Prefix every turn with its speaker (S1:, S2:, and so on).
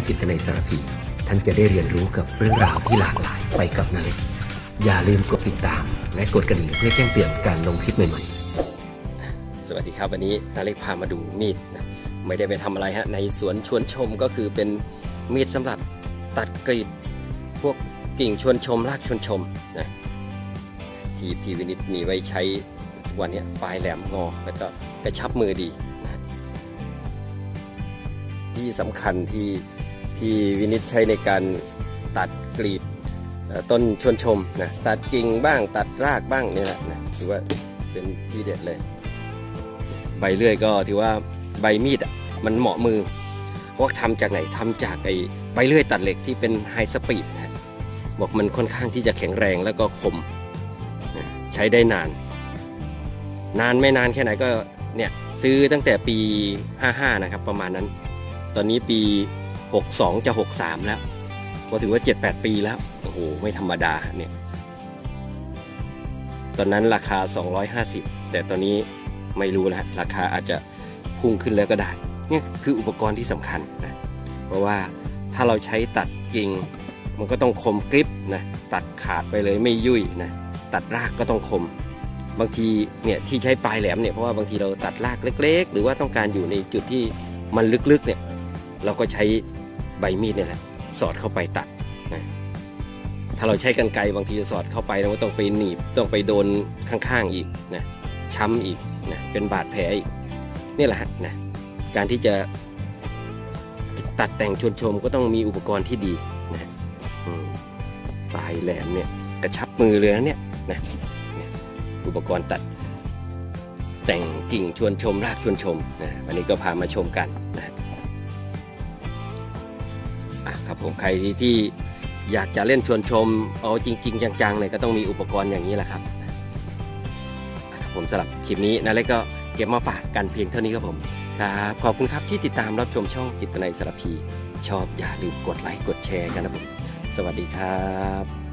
S1: จิตในสารพีท่านจะได้เรียนรู้กับเรื่องราวที่หลากหลายไปกับนาเล็กอย่าลืมกดติดตามและกดกระดิ่งเพื่อแจ้งเตือนการลงคลิปใหม่ๆสวัสดีครับวันนี้นาเล็กพามาดูมีดนะไม่ได้ไปทำอะไรฮะในสวนชวนชมก็คือเป็นมีดสำหรับตัดกรีดพวกกิ่งชวนชมรากชวนชมนะที่พี่วินิตมีไว้ใช้วันนี้ปลายแหลมงอแล้วก็กระชับมือดีนะที่สำคัญที่วินิตใช้ในการตัดกรีดต้นชวนชมนะตัดกิ่งบ้างตัดรากบ้างนี่แหละนะถือว่าเป็นที่เด็ดเลยใบเลื่อยก็ถือว่าใบมีดมันเหมาะมือว่าทำจากไหนทำจากไอ้ใบเลื่อยตัดเหล็กที่เป็นไฮสปีดนะบอกมันค่อนข้างที่จะแข็งแรงแล้วก็คมนะใช้ได้นานไม่นานแค่ไหนก็เนี่ยซื้อตั้งแต่ปี55นะครับประมาณนั้นตอนนี้ปี62จะ63แล้วก็ถือว่า 7-8 ปีแล้วโอ้โหไม่ธรรมดาเนี่ยตอนนั้นราคา250แต่ตอนนี้ไม่รู้แล้วราคาอาจจะพุ่งขึ้นแล้วก็ได้นี่คืออุปกรณ์ที่สำคัญนะเพราะว่าถ้าเราใช้ตัดกิ่งมันก็ต้องคมกริบนะตัดขาดไปเลยไม่ยุ่ยนะตัดรากก็ต้องคมบางทีเนี่ยที่ใช้ปลายแหลมเนี่ยเพราะว่าบางทีเราตัดรากเล็กๆหรือว่าต้องการอยู่ในจุดที่มันลึกๆเนี่ยเราก็ใช้ใบมีดเนี่ยแหละสอดเข้าไปตัดนะถ้าเราใช้กรรไกรบางทีจะสอดเข้าไปแล้วก็ต้องไปหนีบต้องไปโดนข้างๆอีกนะช้ำอีกนะเป็นบาดแผลอีกนี่แหละนะการที่จะตัดแต่งชวนชมก็ต้องมีอุปกรณ์ที่ดีนะปลายแหลมเนี่ยกระชับมือเลยนะเนี่ยนะอุปกรณ์ตัดแต่งกิ่งชวนชมรากชวนชมนะวันนี้ก็พามาชมกันนะครับผมใครที่อยากจะเล่นชวนชมเอาจริงๆจังๆเลยก็ต้องมีอุปกรณ์อย่างนี้แหละครับผมสำหรับคลิปนี้นะเล็กก็เก็บมาฝากกันเพียงเท่านี้ครับผมครับขอบคุณครับที่ติดตามรับชมช่องจิตในสารพีชอบอย่าลืมกดไลค์กดแชร์กันนะผมสวัสดีครับ